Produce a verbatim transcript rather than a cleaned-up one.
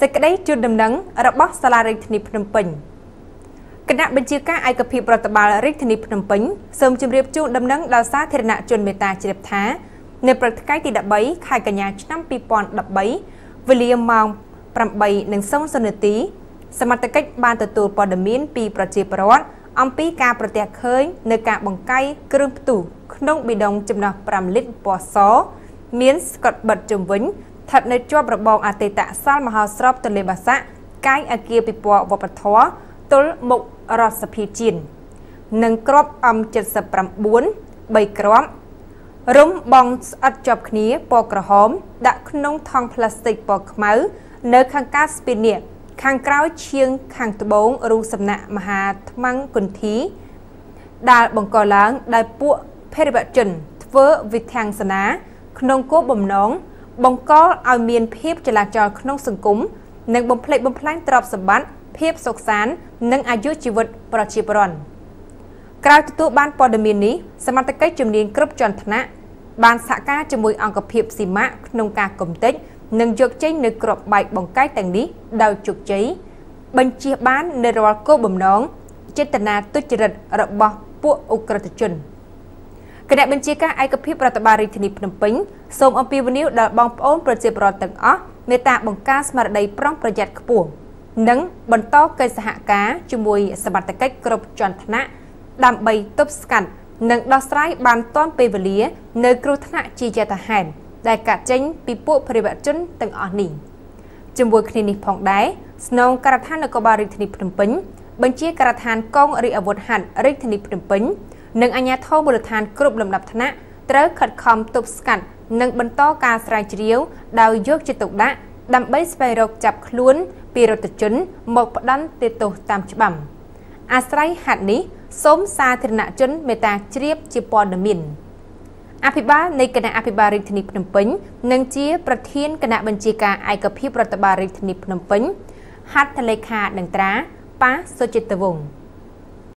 សេចក្តីជូនដំណឹងរបស់សាលារដ្ឋាភិបាលភ្នំពេញគណៈបញ្ជាការឯកភាពរដ្ឋបាលរាជធានីភ្នំពេញសូមជម្រាបជូនដំណឹងដល់សាធារណជនមេត្តាជ្រាបថានៅព្រឹកថ្ងៃទីដប់បីខែកញ្ញាឆ្នាំពីរពាន់ដប់បីវេលាម៉ោងប្រាំបីនិងសូវនាទីសមត្ថកិច្ចបានទទួលព័ត៌មានពីប្រជាពលរដ្ឋអំពីការប្រទះឃើញនៅការបង្កាយគ្រឿងផ្ទុះក្នុងប៊ីដុងចំណោះប្រាំលីត្រពណ៌សមានស្កុតបិទជុំវិញស្ថិតនៅជាប់របងអតីតសាលមហោស្រពទន្លេបាសាក់កាយអគារពិព័រណ៍វប្បធម៌ទល់មុខរដ្ឋសភាជាតិនិងក្របអំ칠十九បីគ្រាប់រុំបងស្អិតជាប់គ្នាពណ៌ក្រហមដាក់ក្នុងថង់ផ្លាស្ទិកពណ៌ខ្មៅនៅខាងកើតស្ពាននេះខាងក្រោយឈៀងខាងត្បូងរូបសំណាក់មហាថ្មង្គន្ធីដែលបង្កឡើងដោយពួកភេរវជនធ្វើវិធានសនាក្នុងគោលបំណងបង្កឲ្យមានភាពចលាចលក្នុងសង្គមនិងបំផ្លិចបំផ្លាញទ្រព្យសម្បត្តិភាពសុខសាន្តនិងអាយុជីវិតប្រជាពលរដ្ឋក្រោយទទួលបានព័ត៌មាននេះសមត្ថកិច្ចជំនាញគ្រប់ជាន់ថ្នាក់បានសហការជាមួយអង្គភាពស៊ីម៉ាក់ក្នុងការគំនិតនិងយកចេញនៅក្របបែកបង្កាយទាំងនេះដោយជោគជ័យបញ្ជាបាននៅរាល់គោលបំណងចេតនាទុច្ចរិតរបស់ពួកអ ுக ្រិតជនគណៈបញ្ជាការឯកភាពរដ្ឋបាលរាជធានីភ្នំពេញសូមអំពាវនាវដល់បងប្អូនប្រជាពលរដ្ឋទាំងអស់មេត្តាបង្ការស្មារតីប្រុងប្រយ័ត្នខ្ពស់និងបន្តកិច្ចសហការជាមួយសមត្ថកិច្ចគ្រប់ជាន់ថ្នាក់ដើម្បីទប់ស្កាត់និងដោះស្រាយបានទាន់ពេលវេលានៅគ្រោះថ្នាក់ជាយថាហេតុដែលកាត់ចេញពីពួកភេរវជនទាំងអស់នេះជាមួយគ្នានេះផងដែរស្នងការដ្ឋាននគរបាលរាជធានីភ្នំពេញបញ្ជាការដ្ឋានកងរាជអាវុធហត្ថរាជធានីភ្នំពេញនិងអាជ្ញាធរមូលដ្ឋានគ្រប់លំដាប់ថ្នាក់ត្រូវខិតខំទប់ស្កាត់និងបន្តការស្រាវជ្រាវដោយយកចិត្តទុកដាក់ដើម្បីស្វែងរកចាប់ខ្លួនពីរដ្ឋជនមកផ្ដន្ទាទោសតាមច្បាប់អាស្រ័យហេតុនេះសូមសាធារណជនមេត្តាជ្រាបជាព័ត៌មានអភិបាលនៃគណៈអភិបាលរាជធានីភ្នំពេញនិងជាប្រធានគណៈបញ្ជាការឯកភាពរដ្ឋបាលរាជធានីភ្នំពេញហត្ថលេខានឹងត្រាប៉ាសុចិត្តវង្ស